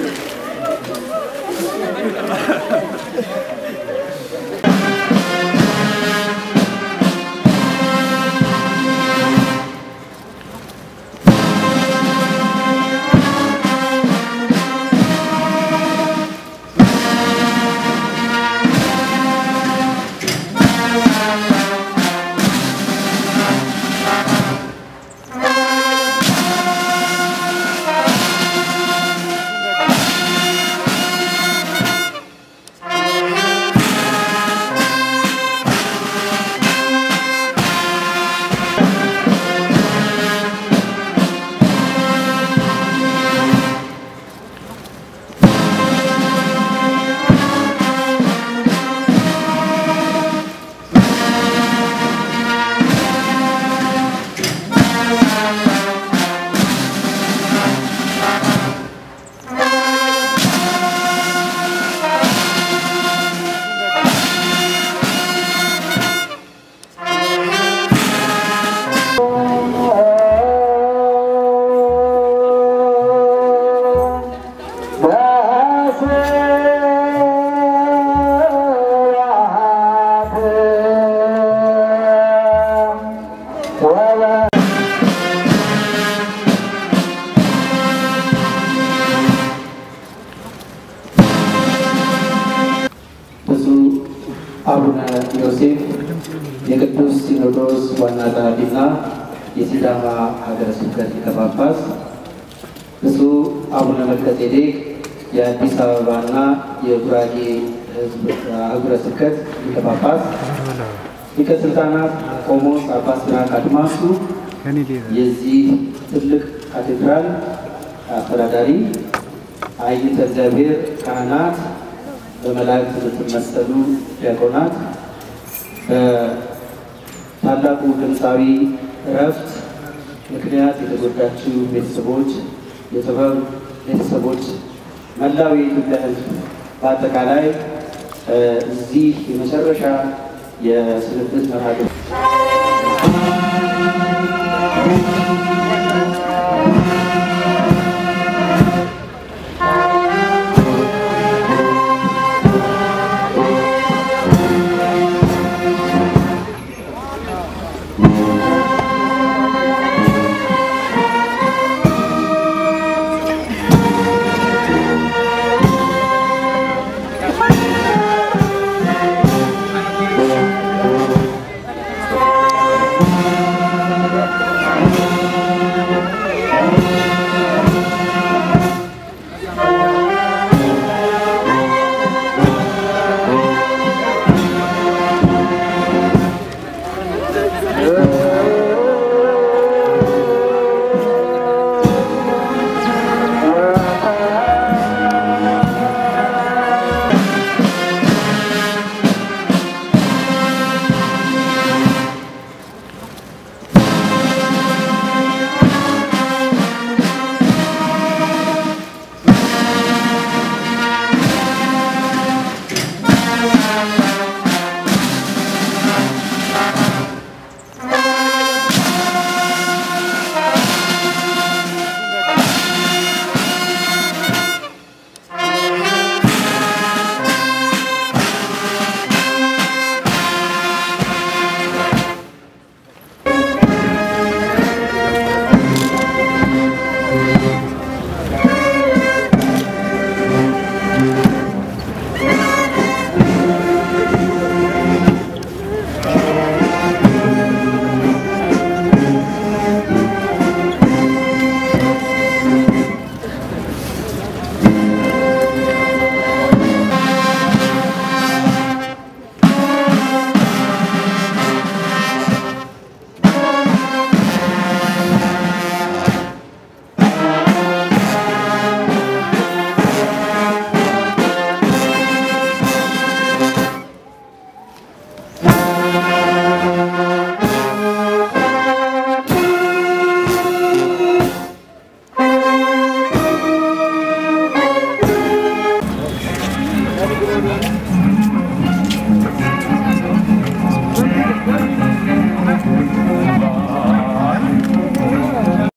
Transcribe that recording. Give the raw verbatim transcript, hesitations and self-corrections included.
አቡነ ዮሴፍ የቅዱስ ሲኖዶስ ዋና ጸሐፊና የሲዳማ ሀገረ ስብከት ሊቀ ጳጳስ፣ ብፁዕ አቡነ መልከጼዴቅ የአዲስ አበባና የጉራጌ ሀገረ ስብከት ሊቀ ጳጳስ፣ ሊቀ ስልጣናት ቆሞስ አባ ሲራክ አድማሱ የዚህ ትልቅ ካቴድራል አስተዳዳሪ፣ አይንተ እግዚአብሔር ካህናት፣ በመላእክት የምትመሰሉ ዲያቆናት፣ ታላቁ ድምፃዊ እረፍት ምክንያት የተጎዳችው ቤተሰቦች፣ የጥበብ ቤተሰቦች፣ መላው የኢትዮጵያ ሕዝብ በአጠቃላይ እዚህ የመጨረሻ የስንብት መርሃ ግብር